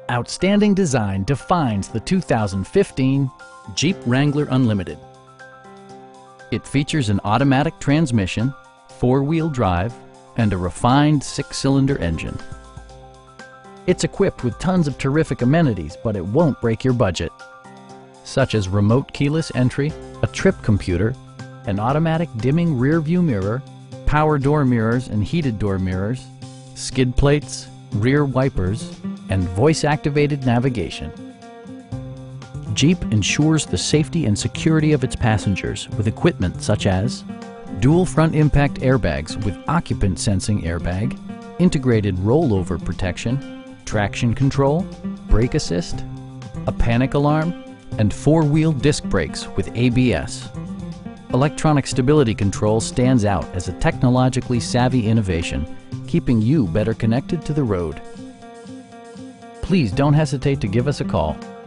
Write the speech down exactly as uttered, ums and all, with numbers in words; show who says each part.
Speaker 1: Outstanding design defines the two thousand fifteen Jeep Wrangler Unlimited. It features an automatic transmission, four-wheel drive, and a refined six-cylinder engine. It's equipped with tons of terrific amenities, but it won't break your budget, such as remote keyless entry, a trip computer, an automatic dimming rear-view mirror, power door mirrors and heated door mirrors, skid plates, rear wipers, and voice-activated navigation. Jeep ensures the safety and security of its passengers with equipment such as dual front impact airbags with occupant sensing airbag, integrated rollover protection, traction control, brake assist, a panic alarm, and four-wheel disc brakes with A B S. Electronic stability control stands out as a technologically savvy innovation, keeping you better connected to the road. Please don't hesitate to give us a call.